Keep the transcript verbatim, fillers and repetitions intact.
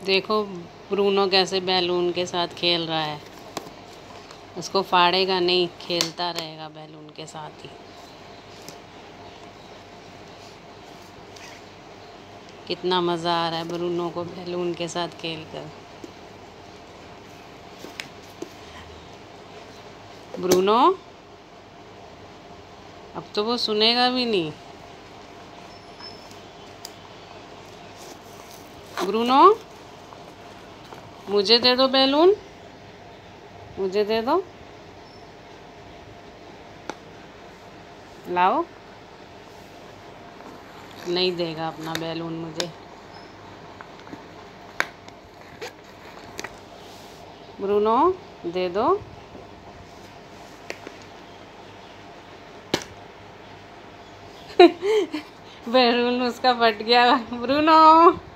देखो ब्रूनो कैसे बैलून के साथ खेल रहा है। उसको फाड़ेगा नहीं, खेलता रहेगा बैलून के साथ ही। कितना मज़ा आ रहा है ब्रूनो को बैलून के साथ खेलकर। ब्रूनो अब तो वो सुनेगा भी नहीं। ब्रूनो मुझे दे दो बैलून, मुझे दे दो, लाओ। नहीं देगा अपना बैलून मुझे। ब्रूनो दे दो। बैलून उसका फट गया। ब्रूनो